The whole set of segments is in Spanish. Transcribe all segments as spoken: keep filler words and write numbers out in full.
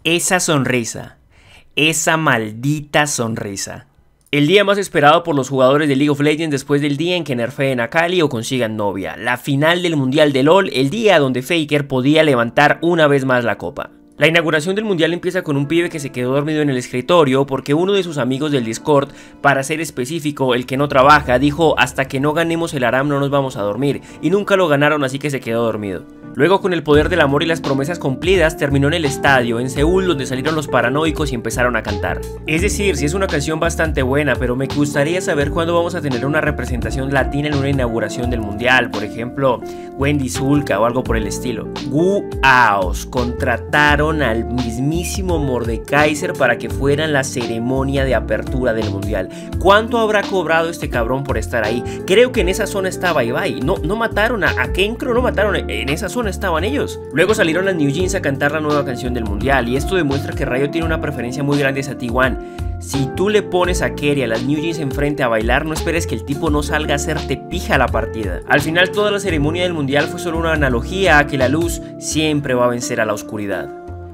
Esa sonrisa, esa maldita sonrisa. El día más esperado por los jugadores de League of Legends después del día en que nerfeen a Kali o consigan novia. La final del mundial de LoL, el día donde Faker podía levantar una vez más la copa. La inauguración del mundial empieza con un pibe que se quedó dormido en el escritorio porque uno de sus amigos del Discord, para ser específico, el que no trabaja, dijo: hasta que no ganemos el ARAM no nos vamos a dormir, y nunca lo ganaron, así que se quedó dormido. Luego, con el poder del amor y las promesas cumplidas, terminó en el estadio, en Seúl, donde salieron los paranoicos y empezaron a cantar. Es decir, sí es una canción bastante buena, pero me gustaría saber cuándo vamos a tener una representación latina en una inauguración del mundial, por ejemplo, Wendy Zulka o algo por el estilo. Guaos, contrataron al mismísimo Mordekaiser para que fuera en la ceremonia de apertura del mundial. ¿Cuánto habrá cobrado este cabrón por estar ahí? Creo que en esa zona estaba Ibai. No, no mataron a, a Kenkro, no mataron, en esa zona estaban ellos. Luego salieron las New Jeans a cantar la nueva canción del mundial, y esto demuestra que Riot tiene una preferencia muy grande hacia T uno. Si tú le pones a Kerry a las New Jeans enfrente a bailar, no esperes que el tipo no salga a hacerte pija la partida. Al final, toda la ceremonia del mundial fue solo una analogía a que la luz siempre va a vencer a la oscuridad.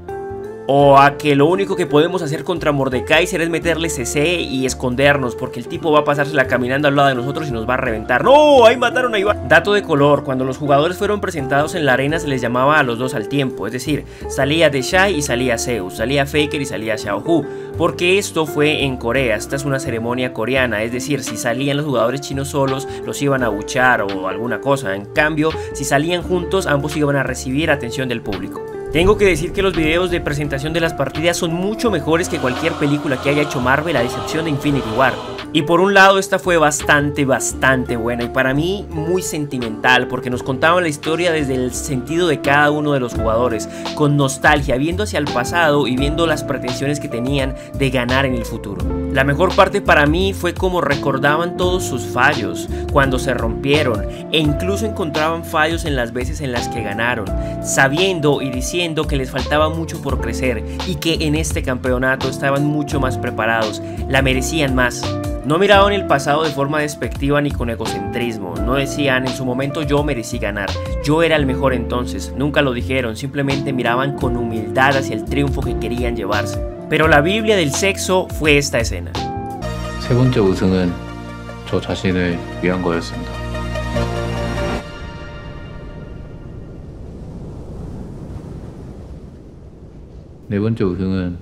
O a que lo único que podemos hacer contra Mordekaiser es meterle C C y escondernos, porque el tipo va a pasársela caminando al lado de nosotros y nos va a reventar. ¡No! ¡Ahí mataron a Iván! Dato de color: cuando los jugadores fueron presentados en la arena se les llamaba a los dos al tiempo. Es decir, salía Deshai y salía Zeus, salía Faker y salía Xiaohu. Porque esto fue en Corea, esta es una ceremonia coreana. Es decir, si salían los jugadores chinos solos, los iban a abuchar o alguna cosa. En cambio, si salían juntos, ambos iban a recibir atención del público. Tengo que decir que los videos de presentación de las partidas son mucho mejores que cualquier película que haya hecho Marvel, a excepción de Infinity War. Y por un lado esta fue bastante, bastante buena, y para mí muy sentimental, porque nos contaban la historia desde el sentido de cada uno de los jugadores, con nostalgia, viendo hacia el pasado y viendo las pretensiones que tenían de ganar en el futuro. La mejor parte para mí fue cómo recordaban todos sus fallos, cuando se rompieron, e incluso encontraban fallos en las veces en las que ganaron, sabiendo y diciendo que les faltaba mucho por crecer y que en este campeonato estaban mucho más preparados, la merecían más. No miraban el pasado de forma despectiva ni con egocentrismo, no decían en su momento yo merecí ganar, yo era el mejor entonces, nunca lo dijeron, simplemente miraban con humildad hacia el triunfo que querían llevarse. Pero la Biblia del sexo fue esta escena. 세 번째 우승은 저 자신을 위한 거였습니다. 네 번째 우승은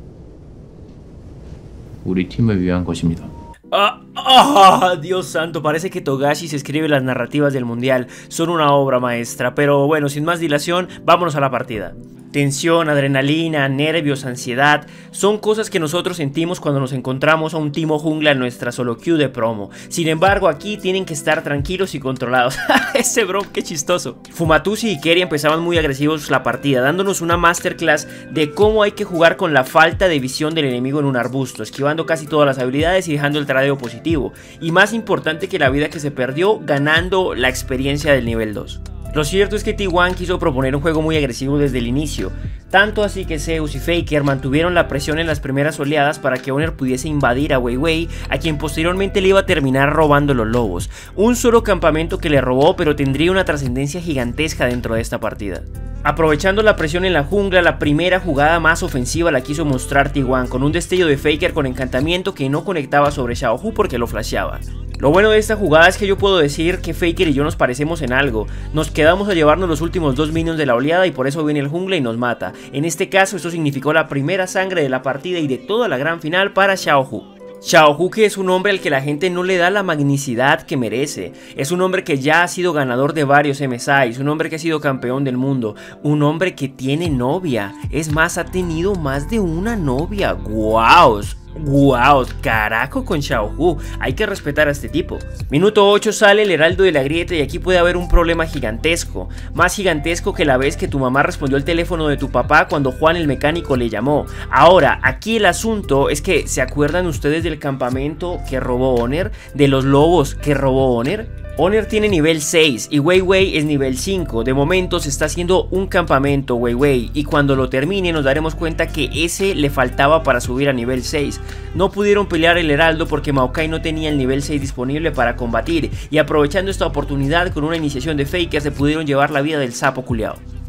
우리 팀을 위한 것입니다. Ah, ah, Dios santo, parece que Togashi se escribe las narrativas del mundial, son una obra maestra, pero bueno, sin más dilación, vámonos a la partida. Tensión, adrenalina, nervios, ansiedad, son cosas que nosotros sentimos cuando nos encontramos a un Timo Jungla en nuestra solo queue de promo. Sin embargo, aquí tienen que estar tranquilos y controlados. Ese bro, qué chistoso. Fumatusi y Kerry empezaban muy agresivos la partida, dándonos una masterclass de cómo hay que jugar con la falta de visión del enemigo en un arbusto, esquivando casi todas las habilidades y dejando el tradeo positivo. Y más importante que la vida que se perdió, ganando la experiencia del nivel dos. Lo cierto es que T uno quiso proponer un juego muy agresivo desde el inicio, tanto así que Zeus y Faker mantuvieron la presión en las primeras oleadas para que Oner pudiese invadir a Weiwei, a quien posteriormente le iba a terminar robando los lobos. Un solo campamento que le robó, pero tendría una trascendencia gigantesca dentro de esta partida. Aprovechando la presión en la jungla, la primera jugada más ofensiva la quiso mostrar T uno, con un destello de Faker con encantamiento que no conectaba sobre Xiaohu porque lo flasheaba. Lo bueno de esta jugada es que yo puedo decir que Faker y yo nos parecemos en algo. Nos quedamos a llevarnos los últimos dos minions de la oleada y por eso viene el jungla y nos mata. En este caso esto significó la primera sangre de la partida y de toda la gran final para Xiaohu. Xiaohu, que es un hombre al que la gente no le da la magnicidad que merece. Es un hombre que ya ha sido ganador de varios M S Is, un hombre que ha sido campeón del mundo, un hombre que tiene novia. Es más, ha tenido más de una novia. ¡Guau! ¡Wow! Carajo con Xiaohu, hay que respetar a este tipo. Minuto ocho, sale el heraldo de la grieta y aquí puede haber un problema gigantesco. Más gigantesco que la vez que tu mamá respondió el teléfono de tu papá cuando Juan el mecánico le llamó. Ahora, aquí el asunto es que, ¿se acuerdan ustedes del campamento que robó Oner? ¿De los lobos que robó Oner? Oner tiene nivel seis y Weiwei es nivel cinco. De momento se está haciendo un campamento Weiwei y cuando lo termine nos daremos cuenta que ese le faltaba para subir a nivel seis. No pudieron pelear el heraldo porque Maokai no tenía el nivel seis disponible para combatir, y aprovechando esta oportunidad con una iniciación de Faker se pudieron llevar la vida del sapo culiao.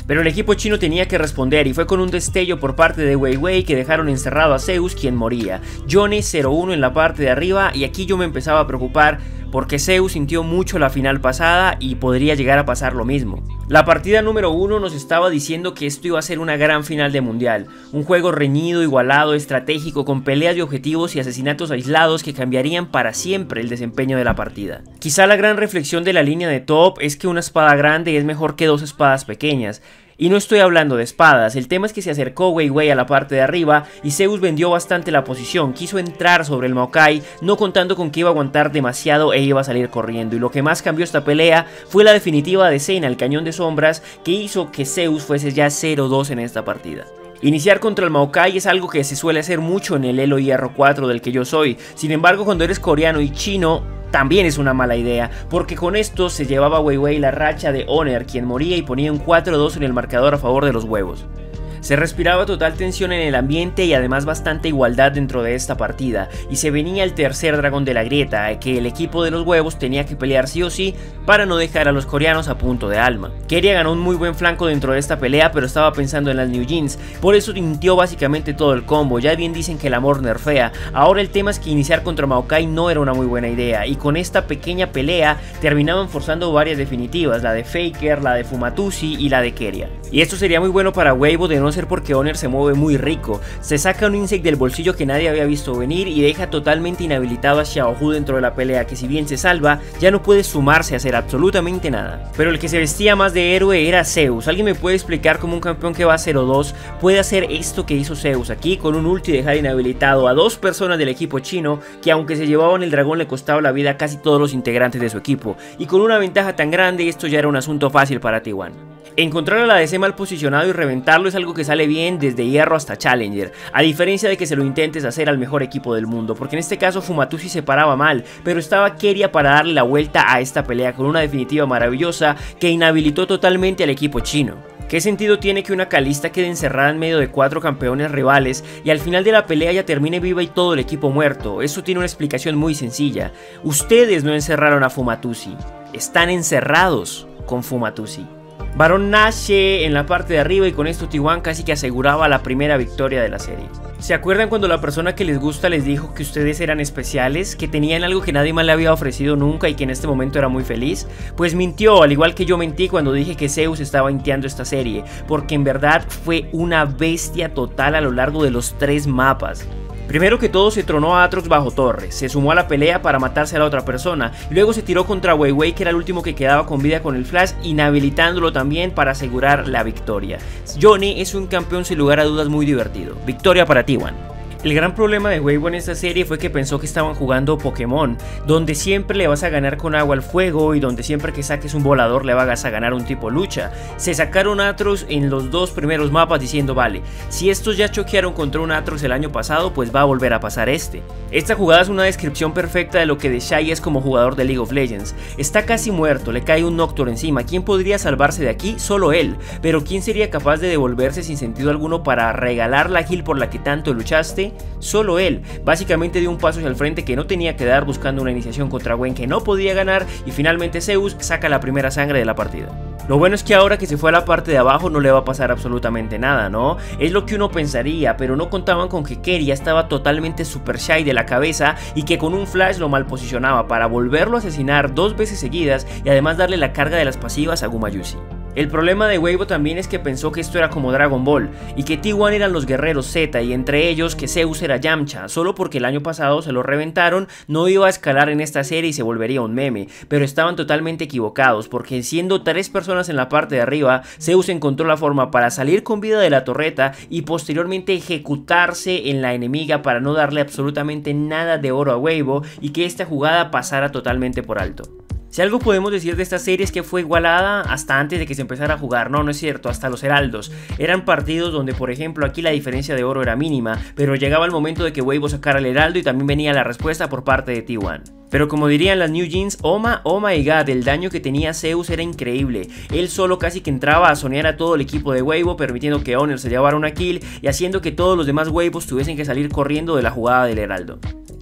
Pero el equipo chino tenía que responder y fue con un destello por parte de Wei Wei que dejaron encerrado a Zeus, quien moría. Yone cero uno en la parte de arriba, y aquí yo me empezaba a preocupar porque Zeus sintió mucho la final pasada y podría llegar a pasar lo mismo. La partida número uno nos estaba diciendo que esto iba a ser una gran final de mundial, un juego reñido, igualado, estratégico, con peleas de objetivos y asesinatos aislados que cambiarían para siempre el desempeño de la partida. Quizá la gran reflexión de la línea de top es que una espada grande es mejor que dos espadas pequeñas. Y no estoy hablando de espadas, el tema es que se acercó Wei Wei a la parte de arriba y Zeus vendió bastante la posición, quiso entrar sobre el Maokai, no contando con que iba a aguantar demasiado e iba a salir corriendo, y lo que más cambió esta pelea fue la definitiva de Zeina, el cañón de sombras, que hizo que Zeus fuese ya cero dos en esta partida. Iniciar contra el Maokai es algo que se suele hacer mucho en el Elo Hierro cuatro del que yo soy, sin embargo cuando eres coreano y chino también es una mala idea, porque con esto se llevaba Wei Wei la racha de Honor, quien moría y ponía un cuatro dos en el marcador a favor de los huevos. Se respiraba total tensión en el ambiente y además bastante igualdad dentro de esta partida, y se venía el tercer dragón de la grieta, que el equipo de los huevos tenía que pelear sí o sí para no dejar a los coreanos a punto de alma. Keria ganó un muy buen flanco dentro de esta pelea, pero estaba pensando en las New Jeans, por eso tintió básicamente todo el combo. Ya bien dicen que el amor nerfea, ahora el tema es que iniciar contra Maokai no era una muy buena idea, y con esta pequeña pelea terminaban forzando varias definitivas, la de Faker, la de Fumatusi y la de Keria. Y esto sería muy bueno para Weibo de no ser porque Honor se mueve muy rico, se saca un insect del bolsillo que nadie había visto venir y deja totalmente inhabilitado a Xiaohu dentro de la pelea, que si bien se salva, ya no puede sumarse a hacer absolutamente nada. Pero el que se vestía más de héroe era Zeus. ¿Alguien me puede explicar cómo un campeón que va a cero dos puede hacer esto que hizo Zeus aquí con un ulti y dejar inhabilitado a dos personas del equipo chino que, aunque se llevaban el dragón, le costaba la vida a casi todos los integrantes de su equipo, y con una ventaja tan grande esto ya era un asunto fácil para T uno? Encontrar a la D C mal posicionado y reventarlo es algo que sale bien desde hierro hasta challenger, a diferencia de que se lo intentes hacer al mejor equipo del mundo, porque en este caso Fumatusi se paraba mal, pero estaba Keria para darle la vuelta a esta pelea con una definitiva maravillosa que inhabilitó totalmente al equipo chino. ¿Qué sentido tiene que una Kalista quede encerrada en medio de cuatro campeones rivales y al final de la pelea ya termine viva y todo el equipo muerto? Eso tiene una explicación muy sencilla. Ustedes no encerraron a Fumatusi, están encerrados con Fumatusi. Baron nace en la parte de arriba y con esto T uno casi que aseguraba la primera victoria de la serie. ¿Se acuerdan cuando la persona que les gusta les dijo que ustedes eran especiales? ¿Que tenían algo que nadie más le había ofrecido nunca y que en este momento era muy feliz? Pues mintió, al igual que yo mentí cuando dije que Zeus estaba inteando esta serie, porque en verdad fue una bestia total a lo largo de los tres mapas. Primero que todo se tronó a Aatrox bajo torre, se sumó a la pelea para matarse a la otra persona, y luego se tiró contra Wei Wei, que era el último que quedaba con vida con el flash, inhabilitándolo también para asegurar la victoria. Yone es un campeón sin lugar a dudas muy divertido. Victoria para T uno. El gran problema de Weibo en esta serie fue que pensó que estaban jugando Pokémon, donde siempre le vas a ganar con agua al fuego y donde siempre que saques un volador le vas a ganar un tipo lucha. Se sacaron Aatrox en los dos primeros mapas diciendo, vale, si estos ya choquearon contra un Aatrox el año pasado, pues va a volver a pasar este. Esta jugada es una descripción perfecta de lo que Deshae es como jugador de League of Legends. Está casi muerto, le cae un Nocturne encima. ¿Quién podría salvarse de aquí? Solo él. Pero ¿quién sería capaz de devolverse sin sentido alguno para regalar la heal por la que tanto luchaste? Solo él. Básicamente dio un paso hacia el frente que no tenía que dar buscando una iniciación contra Gwen que no podía ganar, y finalmente Zeus saca la primera sangre de la partida. Lo bueno es que ahora que se fue a la parte de abajo no le va a pasar absolutamente nada, ¿no? Es lo que uno pensaría, pero no contaban con que Keria estaba totalmente super shy de la cabeza y que con un flash lo mal posicionaba para volverlo a asesinar dos veces seguidas y además darle la carga de las pasivas a Gumayusi. El problema de Weibo también es que pensó que esto era como Dragon Ball y que T uno eran los guerreros Z y entre ellos que Zeus era Yamcha. Solo porque el año pasado se lo reventaron no iba a escalar en esta serie y se volvería un meme, pero estaban totalmente equivocados, porque siendo tres personas en la parte de arriba, Zeus encontró la forma para salir con vida de la torreta y posteriormente ejecutarse en la enemiga para no darle absolutamente nada de oro a Weibo y que esta jugada pasara totalmente por alto. Si algo podemos decir de esta serie es que fue igualada hasta antes de que se empezara a jugar. No, no es cierto, hasta los heraldos. Eran partidos donde, por ejemplo, aquí la diferencia de oro era mínima, pero llegaba el momento de que Weibo sacara el heraldo y también venía la respuesta por parte de T uno. Pero como dirían las New Jeans, oh my, oh my god, el daño que tenía Zeus era increíble. Él solo casi que entraba a sonear a todo el equipo de Weibo, permitiendo que Honor se llevara una kill y haciendo que todos los demás Weibos tuviesen que salir corriendo de la jugada del heraldo.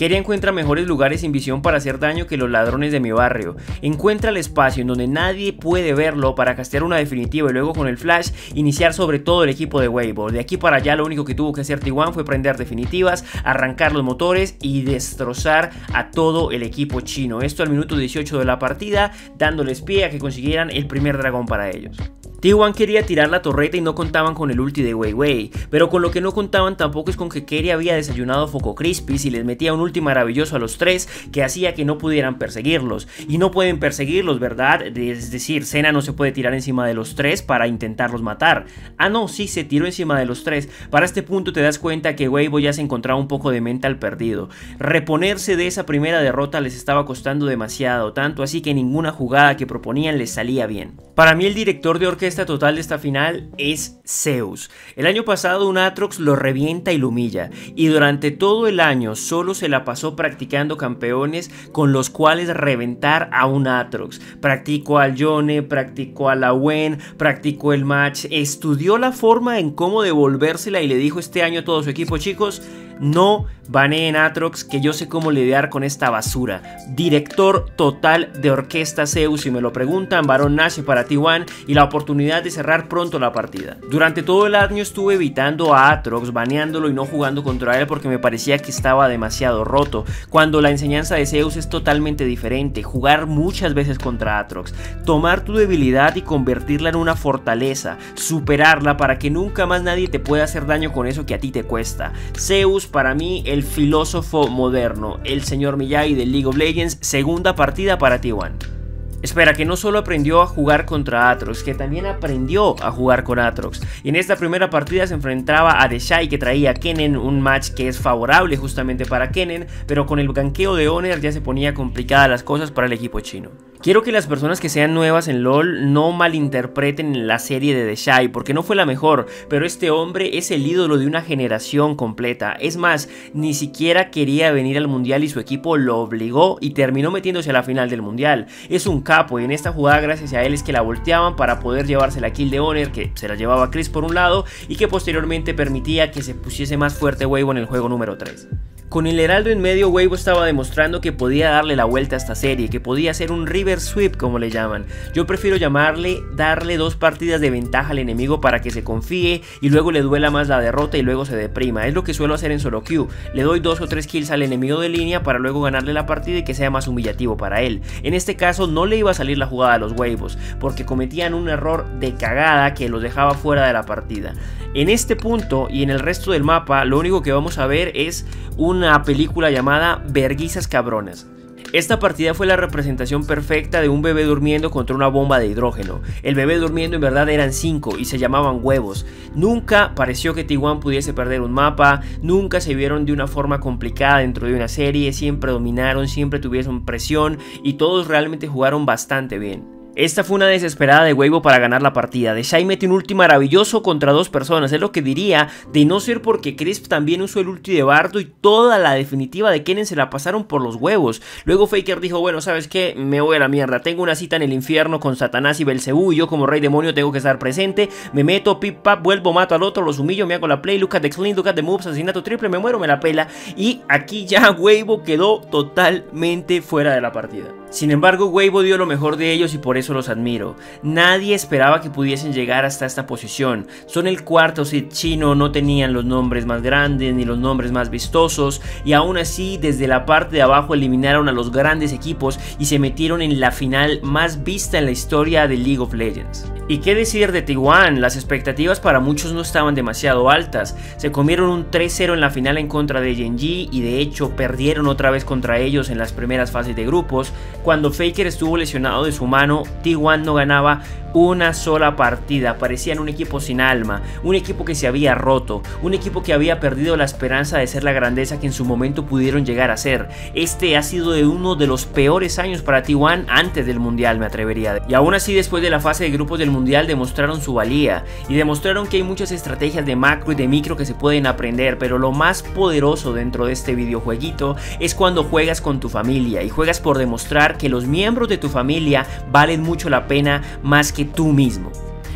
Keria encuentra mejores lugares sin visión para hacer daño que los ladrones de mi barrio. Encuentra el espacio en donde nadie puede verlo para castear una definitiva y luego con el flash iniciar sobre todo el equipo de Weibo. De aquí para allá lo único que tuvo que hacer T uno fue prender definitivas, arrancar los motores y destrozar a todo el equipo chino. Esto al minuto dieciocho de la partida, dándoles pie a que consiguieran el primer dragón para ellos. T uno quería tirar la torreta y no contaban con el ulti de Wei Wei, pero con lo que no contaban tampoco es con que Keria había desayunado Foco Crispis y les metía un ulti maravilloso a los tres que hacía que no pudieran perseguirlos. Y no pueden perseguirlos, ¿verdad? Es decir, Senna no se puede tirar encima de los tres para intentarlos matar. Ah no, sí, se tiró encima de los tres. Para este punto te das cuenta que Weibo ya se encontraba un poco de mental perdido. Reponerse de esa primera derrota les estaba costando demasiado, tanto así que ninguna jugada que proponían les salía bien. Para mí el director de orquesta total de esta final es Zeus. El año pasado un Aatrox lo revienta y lo humilla, y durante todo el año solo se la pasó practicando campeones con los cuales reventar a un Aatrox. Practicó al Yone, practicó a la Gwen, practicó el match, estudió la forma en cómo devolvérsela y le dijo este año a todo su equipo: chicos, no baneen Aatrox, que yo sé cómo lidiar con esta basura. Director total de orquesta Zeus, si me lo preguntan. Baron Nashor para T uno y la oportunidad de cerrar pronto la partida. Durante todo el año estuve evitando a Aatrox, baneándolo y no jugando contra él porque me parecía que estaba demasiado roto, cuando la enseñanza de Zeus es totalmente diferente. Jugar muchas veces contra Aatrox, tomar tu debilidad y convertirla en una fortaleza, superarla para que nunca más nadie te pueda hacer daño con eso que a ti te cuesta. Zeus, para mí, el filósofo moderno, el señor Miyagi de League of Legends. Segunda partida para T uno. Espera, que no solo aprendió a jugar contra Aatrox, que también aprendió a jugar con Aatrox. Y en esta primera partida se enfrentaba a Deshai, que traía a Kennen, un match que es favorable justamente para Kennen, pero con el ganqueo de Honor ya se ponía complicadas las cosas para el equipo chino. Quiero que las personas que sean nuevas en LoL no malinterpreten la serie de Deshai, porque no fue la mejor, pero este hombre es el ídolo de una generación completa. Es más, ni siquiera quería venir al mundial y su equipo lo obligó y terminó metiéndose a la final del mundial. Es un capo y en esta jugada gracias a él es que la volteaban para poder llevarse la kill de Honor, que se la llevaba Chris por un lado y que posteriormente permitía que se pusiese más fuerte Weibo en el juego número tres. Con el heraldo en medio, Weibo estaba demostrando que podía darle la vuelta a esta serie, que podía hacer un river sweep como le llaman. Yo prefiero llamarle darle dos partidas de ventaja al enemigo para que se confíe y luego le duela más la derrota y luego se deprima. Es lo que suelo hacer en solo queue. Le doy dos o tres kills al enemigo de línea para luego ganarle la partida y que sea más humillativo para él. En este caso no le iba a salir la jugada a los Weibos porque cometían un error de cagada que los dejaba fuera de la partida. En este punto y en el resto del mapa lo único que vamos a ver es una película llamada Verguizas Cabronas. Esta partida fue la representación perfecta de un bebé durmiendo contra una bomba de hidrógeno. El bebé durmiendo en verdad eran cinco y se llamaban huevos. Nunca pareció que T uno pudiese perder un mapa, nunca se vieron de una forma complicada dentro de una serie, siempre dominaron, siempre tuvieron presión y todos realmente jugaron bastante bien. Esta fue una desesperada de Weibo para ganar la partida. Deshai mete un ulti maravilloso contra dos personas, es lo que diría, de no ser porque Crisp también usó el ulti de Bardo y toda la definitiva de Kennen se la pasaron por los huevos. Luego Faker dijo, bueno, ¿sabes qué? Me voy a la mierda, tengo una cita en el infierno con Satanás y Belcebú y yo como rey demonio tengo que estar presente. Me meto, pip pap, vuelvo, mato al otro, los humillo, me hago la play, look at the clean, look at the moves, asesinato triple, me muero, me la pela. Y aquí ya Weibo quedó totalmente fuera de la partida. Sin embargo, Weibo dio lo mejor de ellos y por eso los admiro. Nadie esperaba que pudiesen llegar hasta esta posición. Son el cuarto seed chino, no tenían los nombres más grandes ni los nombres más vistosos y aún así desde la parte de abajo eliminaron a los grandes equipos y se metieron en la final más vista en la historia de League of Legends. ¿Y qué decir de T uno? Las expectativas para muchos no estaban demasiado altas. Se comieron un tres cero en la final en contra de Gen.G y de hecho perdieron otra vez contra ellos en las primeras fases de grupos. Cuando Faker estuvo lesionado de su mano, T uno no ganaba una sola partida, parecían un equipo sin alma, un equipo que se había roto, un equipo que había perdido la esperanza de ser la grandeza que en su momento pudieron llegar a ser. Este ha sido de uno de los peores años para T uno antes del mundial, me atrevería. Y aún así después de la fase de grupos del mundial demostraron su valía y demostraron que hay muchas estrategias de macro y de micro que se pueden aprender, pero lo más poderoso dentro de este videojueguito es cuando juegas con tu familia y juegas por demostrar que los miembros de tu familia valen mucho la pena más que tú mismo.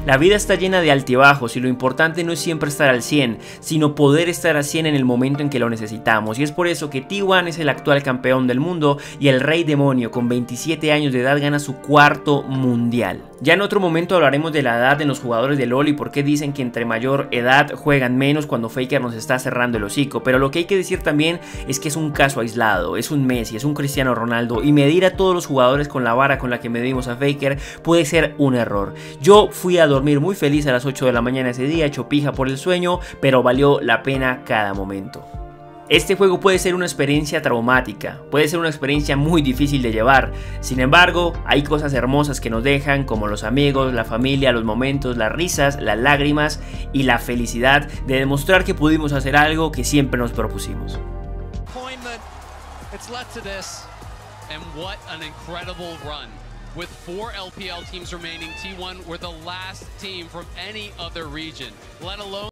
La vida está llena de altibajos y lo importante no es siempre estar al cien, sino poder estar al cien en el momento en que lo necesitamos. Y es por eso que T uno es el actual campeón del mundo y el Rey Demonio con veintisiete años de edad gana su cuarto mundial. Ya en otro momento hablaremos de la edad de los jugadores de LoL y por qué dicen que entre mayor edad juegan menos cuando Faker nos está cerrando el hocico, pero lo que hay que decir también es que es un caso aislado, es un Messi, es un Cristiano Ronaldo y medir a todos los jugadores con la vara con la que medimos a Faker puede ser un error. Yo fui a dormir muy feliz a las ocho de la mañana ese día, hecho pija por el sueño, pero valió la pena cada momento. Este juego puede ser una experiencia traumática, puede ser una experiencia muy difícil de llevar, sin embargo, hay cosas hermosas que nos dejan como los amigos, la familia, los momentos, las risas, las lágrimas y la felicidad de demostrar que pudimos hacer algo que siempre nos propusimos. With four L P L teams remaining, T one were the last team from any other region, let alone